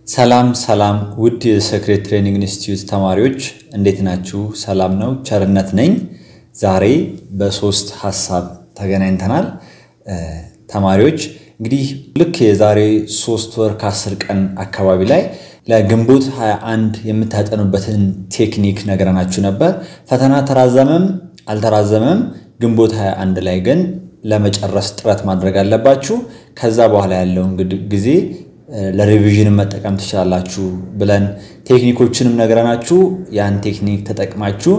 ሰላም ውድ የሴክሬት ትሬኒንግ ኢንስቲትዩት ተማሪዎች እንዴት ናችሁ? ሰላም ነው ቸርነት ነኝ። ዛሬ በሶስት ሐሳብ ተገናኝተናል። ተማሪዎች እንግዲህ ልክ የዛሬ 3 ወር ከ10 ቀን አካባቢ ላይ ለግንቦት 21 የምታጠኑበትን ቴክኒክ ነገራናችሁ ነበር። ፈተና ተራዘመም አልተራዘመም ግንቦት 21 ላይ ግን ለመጨረስ ጥረት ማድረግ አለባችሁ። ከዛ በኋላ ያለው ጊዜ ለሪቪዥን መጠቀም ትችላላችሁ ብለን ቴክኒኮችንም ነገራናችሁ። ያን ቴክኒክ ተጠቅማችሁ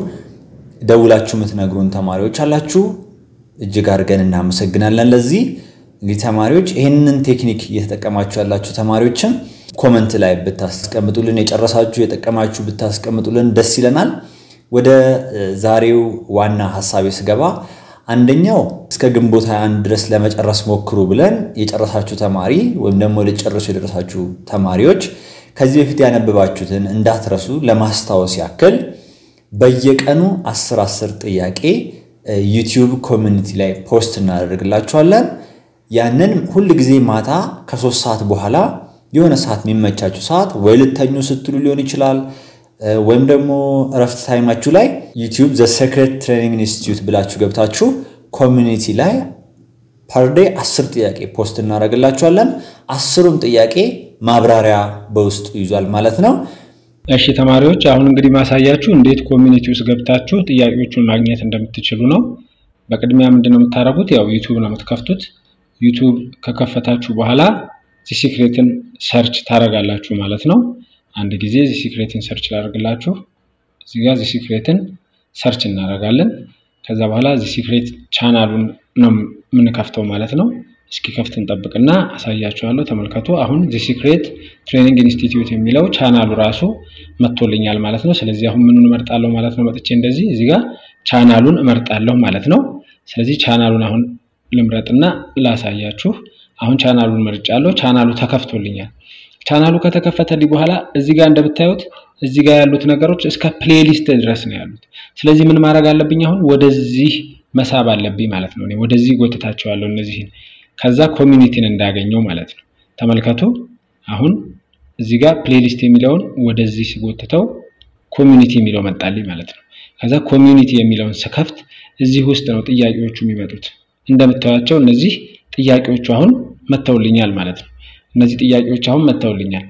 ደውላችሁ ምትነግሩን ተማሪዎች አላችሁ። እጅግ አድርገን እናመሰግናለን። ለዚህ እንግዲህ ተማሪዎች ይሄንን ቴክኒክ እየተጠቀማችሁ ያላችሁ ተማሪዎችም ኮሜንት ላይ ብታስቀምጡልን የጨረሳችሁ የጠቀማችሁ ብታስቀምጡልን ደስ ይለናል። ወደ ዛሬው ዋና ሐሳቤ ስገባ አንደኛው እስከ ግንቦት 21 ድረስ ለመጨረስ ሞክሩ ብለን የጨረሳችሁ ተማሪ ወይም ደግሞ ለጨረሱ የደረሳችሁ ተማሪዎች ከዚህ በፊት ያነበባችሁትን እንዳትረሱ ለማስታወስ ያክል በየቀኑ 10 ጥያቄ ዩቲዩብ ኮሚኒቲ ላይ ፖስት እናደርግላችኋለን። ያንን ሁሉ ጊዜ ማታ ከ3 ሰዓት በኋላ የሆነ ሰዓት የሚመቻችሁ ሰዓት ወይ ልተኙ ስትሉ ሊሆን ይችላል ወይም ደግሞ ረፍት ታይማችሁ ላይ ዩቲዩብ ዘ ሴክሬት ትሬኒንግ ኢንስቲትዩት ብላችሁ ገብታችሁ ኮሚኒቲ ላይ ፐር ዴይ 10 ጥያቄ ፖስት እናደርግላችኋለን። 10ም ጥያቄ ማብራሪያ በውስጡ ይዟል ማለት ነው። እሺ ተማሪዎች አሁን እንግዲህ ማሳያችሁ እንዴት ኮሚኒቲ ውስጥ ገብታችሁ ጥያቄዎቹን ማግኘት እንደምትችሉ ነው። በቅድሚያ ምንድነው የምታደርጉት? ያው ዩቲዩብ ነው የምትከፍቱት። ዩቲዩብ ከከፈታችሁ በኋላ ዚ ሲክሬትን ሰርች ታረጋላችሁ ማለት ነው። አንድ ጊዜ ዚ ሲክሬትን ሰርች ላደርግላችሁ። እዚህ ጋር ዚ ሲክሬትን ሰርች እናደርጋለን። ከዛ በኋላ ዚ ሲክሬት ቻናሉን ነው የምንከፍተው ማለት ነው። እስኪ ከፍት እንጠብቅና አሳያችኋለሁ። ተመልከቱ። አሁን ዚ ሲክሬት ትሬኒንግ ኢንስቲትዩት የሚለው ቻናሉ ራሱ መጥቶልኛል ማለት ነው። ስለዚህ አሁን ምኑን እመርጣለሁ ማለት ነው። መጥቼ እንደዚህ እዚህ ጋር ቻናሉን እመርጣለሁ ማለት ነው። ስለዚህ ቻናሉን አሁን ልምረጥና ላሳያችሁ። አሁን ቻናሉን መርጫለሁ። ቻናሉ ተከፍቶልኛል። ቻናሉ ከተከፈተልኝ በኋላ እዚህ ጋር እንደምታዩት እዚህ ጋር ያሉት ነገሮች እስከ ፕሌሊስት ድረስ ነው ያሉት። ስለዚህ ምን ማድረግ አለብኝ? አሁን ወደዚህ መሳብ አለብኝ ማለት ነው። እኔ ወደዚህ ጎትታቸዋለሁ እነዚህን ከዛ ኮሚኒቲን እንዳገኘው ማለት ነው። ተመልከቱ። አሁን እዚህ ጋር ፕሌሊስት የሚለውን ወደዚህ ሲጎትተው ኮሚኒቲ የሚለው መጣልኝ ማለት ነው። ከዛ ኮሚኒቲ የሚለውን ስከፍት እዚህ ውስጥ ነው ጥያቄዎቹ የሚመጡት። እንደምታዩቸው እነዚህ ጥያቄዎቹ አሁን መተውልኛል ማለት ነው። እነዚህ ጥያቄዎች አሁን መተውልኛል።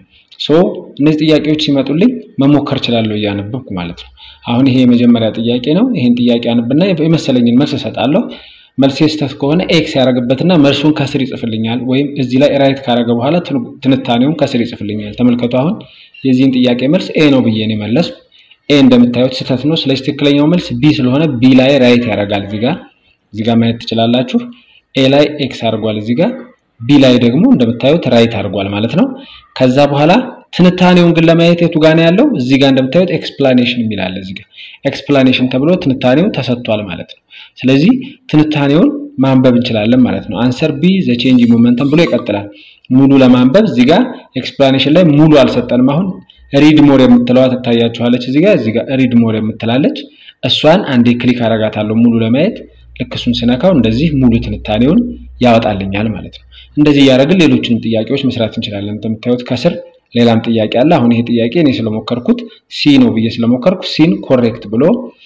እነዚህ ጥያቄዎች ሲመጡልኝ መሞከር እችላለሁ ያነበብኩ ማለት ነው። አሁን ይሄ የመጀመሪያ ጥያቄ ነው። ይሄን ጥያቄ አንብና የመሰለኝን መልስ እሰጣለሁ። መልስ ስህተት ከሆነ ኤክስ ያደርግበትና መልሱን ከስር ይጽፍልኛል ወይም እዚህ ላይ ራይት ካደረገ በኋላ ትንታኔውን ከስር ይጽፍልኛል። ተመልከቱ። አሁን የዚህን ጥያቄ መልስ ኤ ነው ብዬ ነው መለስኩ። ኤ እንደምታዩት ስህተት ነው። ስለዚህ ትክክለኛው መልስ ቢ ስለሆነ ቢ ላይ ራይት ያደርጋል። እዚህ ጋር ማየት ትችላላችሁ። ኤ ላይ ኤክስ አድርጓል እዚህ ጋር ቢ ላይ ደግሞ እንደምታዩት ራይት አድርጓል ማለት ነው። ከዛ በኋላ ትንታኔውን ግን ለማየት የቱ ጋር ነው ያለው? እዚህ ጋር እንደምታዩት ኤክስፕላኔሽን ይላል። እዚህ ጋር ኤክስፕላኔሽን ተብሎ ትንታኔው ተሰጥቷል ማለት ነው። ስለዚህ ትንታኔውን ማንበብ እንችላለን ማለት ነው። አንሰር ቢ ዘ ቼንጅ ሞመንተም ብሎ ይቀጥላል። ሙሉ ለማንበብ እዚህ ጋር ኤክስፕላኔሽን ላይ ሙሉ አልሰጠንም። አሁን ሪድ ሞር የምትለዋ ትታያችኋለች። እዚህ ጋር ሪድ ሞር የምትላለች እሷን አንዴ ክሊክ አደርጋታለሁ ሙሉ ለማየት። ልክ እሱን ስነካው እንደዚህ ሙሉ ትንታኔውን ያወጣልኛል ማለት ነው። እንደዚህ ያደርግል ሌሎችን ጥያቄዎች መስራት እንችላለን። እንደምታዩት ከስር ሌላም ጥያቄ አለ። አሁን ይሄ ጥያቄ እኔ ስለሞከርኩት ሲ ነው ብዬ ስለሞከርኩ ሲን ኮሬክት ብሎ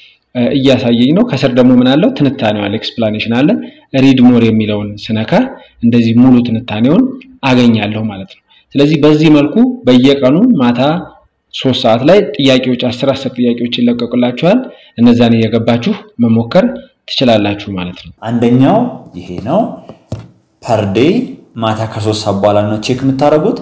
እያሳየኝ ነው። ከስር ደግሞ ምን አለው? ትንታኔው አለ፣ ኤክስፕላኔሽን አለ። ሪድ ሞር የሚለውን ስነካ እንደዚህ ሙሉ ትንታኔውን አገኛለሁ ማለት ነው። ስለዚህ በዚህ መልኩ በየቀኑ ማታ 3 ሰዓት ላይ ጥያቄዎች 10 ጥያቄዎች ይለቀቁላችኋል። እነዛን እየገባችሁ መሞከር ትችላላችሁ ማለት ነው። አንደኛው ይሄ ነው። ፐር ዴይ ማታ ከ3 ሰዓት በኋላ ነው ቼክ የምታደርጉት።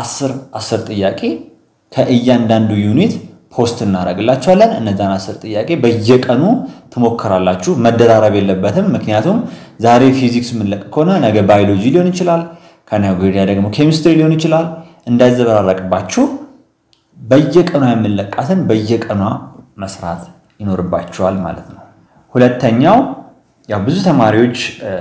10 ጥያቄ ከእያንዳንዱ ዩኒት ፖስት እናደርግላችኋለን። እነዛን 10 ጥያቄ በየቀኑ ትሞክራላችሁ። መደራረብ የለበትም። ምክንያቱም ዛሬ ፊዚክስ ምንለቅ ከሆነ ነገ ባዮሎጂ ሊሆን ይችላል፣ ከነገ ወዲያ ደግሞ ኬሚስትሪ ሊሆን ይችላል። እንዳይዘበራረቅባችሁ በየቀኑ የምንለቃትን በየቀኑ መስራት ይኖርባችኋል ማለት ነው። ሁለተኛው ያው ብዙ ተማሪዎች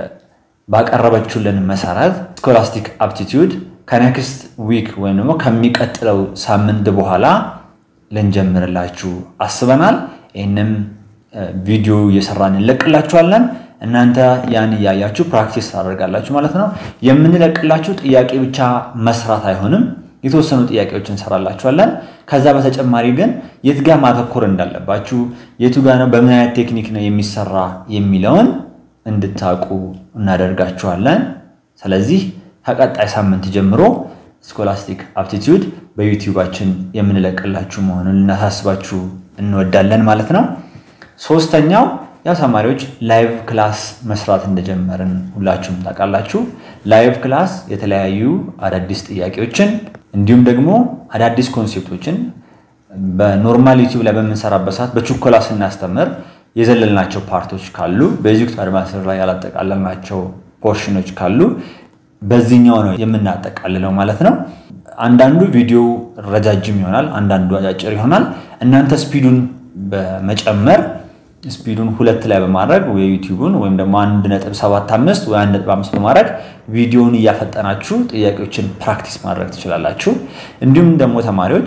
ባቀረበችሁልን መሰረት ስኮላስቲክ አፕቲቲዩድ ከኔክስት ዊክ ወይም ደግሞ ከሚቀጥለው ሳምንት በኋላ ልንጀምርላችሁ አስበናል። ይሄንም ቪዲዮ እየሰራን እንለቅላችኋለን። እናንተ ያን ያያችሁ ፕራክቲስ ታደርጋላችሁ ማለት ነው። የምንለቅላችሁ ጥያቄ ብቻ መስራት አይሆንም። የተወሰኑ ጥያቄዎችን እንሰራላችኋለን ከዛ በተጨማሪ ግን የት ጋር ማተኮር እንዳለባችሁ የቱ ጋር ነው በምን አይነት ቴክኒክ ነው የሚሰራ የሚለውን እንድታውቁ እናደርጋችኋለን ስለዚህ ከቀጣይ ሳምንት ጀምሮ ስኮላስቲክ አፕቲቲዩድ በዩቲዩባችን የምንለቅላችሁ መሆኑን እናሳስባችሁ እንወዳለን ማለት ነው ሶስተኛው ያው ተማሪዎች ላይቭ ክላስ መስራት እንደጀመርን ሁላችሁም ታውቃላችሁ ላይቭ ክላስ የተለያዩ አዳዲስ ጥያቄዎችን እንዲሁም ደግሞ አዳዲስ ኮንሴፕቶችን በኖርማል ዩቲዩብ ላይ በመንሰራበት ሰዓት በቹኮላ ስናስተምር የዘለልናቸው ፓርቶች ካሉ ቤዚክ ቱ አድቫንስድ ላይ ያላጠቃለልናቸው ፖርሽኖች ካሉ በዚህኛው ነው የምናጠቃልለው ማለት ነው አንዳንዱ ቪዲዮ ረጃጅም ይሆናል አንዳንዱ አጫጭር ይሆናል እናንተ ስፒዱን በመጨመር ስፒዱን 2 ላይ በማድረግ ወይ ዩቲዩብን ወይም ደግሞ 1.75 ወይ 1.5 በማድረግ ቪዲዮውን ያፈጠናችሁ ጥያቄዎችን ፕራክቲስ ማድረግ ትችላላችሁ እንዲሁም ደግሞ ተማሪዎች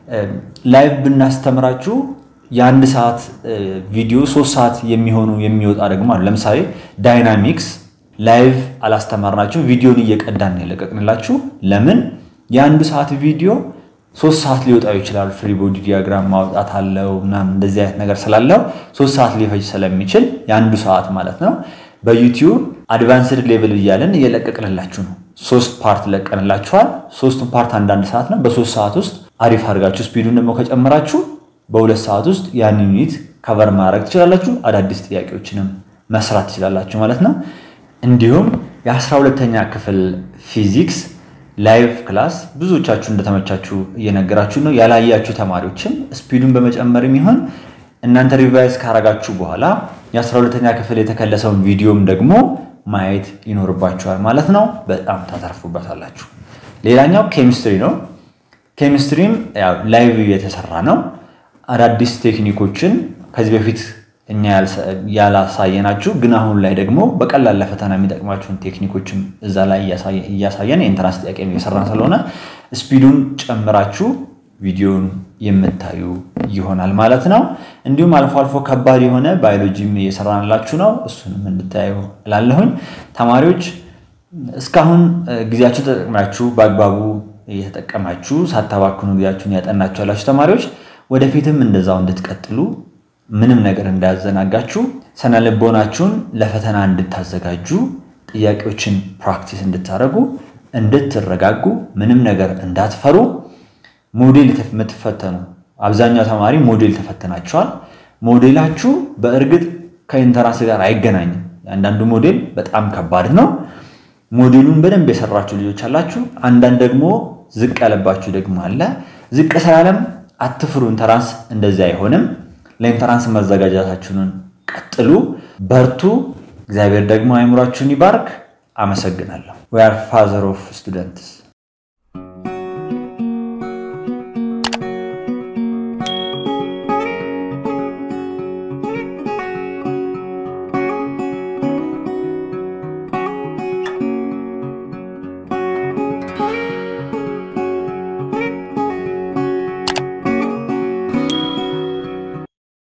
ላይቭ ብናስተምራችሁ የ1 ሰዓት ቪዲዮ 3 ሰዓት የሚወጣ ደግሞ አለ ለምሳሌ ዳይናሚክስ ላይቭ አላስተማርናችሁ ቪዲዮን እየቀዳን ያለቀቅንላችሁ ለምን የ1 ሰዓት ቪዲዮ 3 ሰዓት ሊወጣው ይችላል ፍሪ ቦዲ ዲያግራም ማውጣት አለው እና እንደዚህ አይነት ነገር ስላለው 3 ሰዓት ሊፈጅ ስለሚችል የ1 ሰዓት ማለት ነው በዩቲዩብ አድቫንስድ ሌቭል እያለን እየለቀቅንላችሁ ነው 3 ፓርት ለቀንላችኋል 3ቱን ፓርት አንድ ሰዓት ነው በ3 ሰዓት ውስጥ አሪፍ አድርጋችሁ ስፒዱን ደግሞ ከጨመራችሁ በ2 ሰዓት ውስጥ ያን ዩኒት ከቨር ማድረግ ትችላላችሁ አዳዲስ ጥያቄዎችንም መስራት ትችላላችሁ ማለት ነው እንዲሁም የ12ኛ ክፍል ፊዚክስ ላይቭ ክላስ ብዙዎቻችሁ እንደተመቻችሁ እየነገራችሁ ነው ያላያችሁ ተማሪዎችም ስፒዱን በመጨመርም ይሁን እናንተ ሪቫይዝ ካረጋችሁ በኋላ የ12ኛ ክፍል የተከለሰውን ቪዲዮም ደግሞ ማየት ይኖርባችኋል ማለት ነው በጣም ታተርፉበታላችሁ ሌላኛው ኬሚስትሪ ነው ኬሚስትሪም ያው ላይቭ የተሰራ ነው አዳዲስ ቴክኒኮችን ከዚህ በፊት እኛ ያላሳየናችሁ ግን አሁን ላይ ደግሞ በቀላል ለፈተና የሚጠቅማችሁን ቴክኒኮችም እዛ ላይ ያሳየን ኢንትራንስ ጥያቄ እየሰራን ስለሆነ ስፒዱን ጨምራችሁ ቪዲዮን የምታዩ ይሆናል ማለት ነው እንዲሁም አልፎ አልፎ ከባድ የሆነ ባዮሎጂም እየሰራንላችሁ ነው እሱንም እንድታዩ እላለሁኝ ተማሪዎች እስካሁን ጊዜያችሁ ተጠቅማችሁ በአግባቡ እየተጠቀማችሁ ሳታባክኑ ጊዜያችሁን ያጠናችሁ ያላችሁ ተማሪዎች ወደፊትም እንደዛው እንድትቀጥሉ ምንም ነገር እንዳያዘናጋችሁ ሰነልቦናችሁን ለፈተና እንድታዘጋጁ ጥያቄዎችን ፕራክቲስ እንድታረጉ እንድትረጋጉ ምንም ነገር እንዳትፈሩ ሞዴል የምትፈተኑ አብዛኛው ተማሪ ሞዴል ተፈተናችኋል ሞዴላችሁ በእርግጥ ከኢንተራንስ ጋር አይገናኝም አንዳንዱ ሞዴል በጣም ከባድ ነው ሞዴሉን በደንብ የሰራችሁ ልጆች አላችሁ አንዳንድ ደግሞ ዝቅ ያለባችሁ ደግሞ አለ ዝቅ ሰላለም አትፍሩ ኢንተራንስ እንደዚህ አይሆንም ለኢንተራንስ መዘጋጃታችሁን ቀጥሉ በርቱ እግዚአብሔር ደግሞ አይምሯችሁን ይባርክ አመሰግናለሁ we are father of students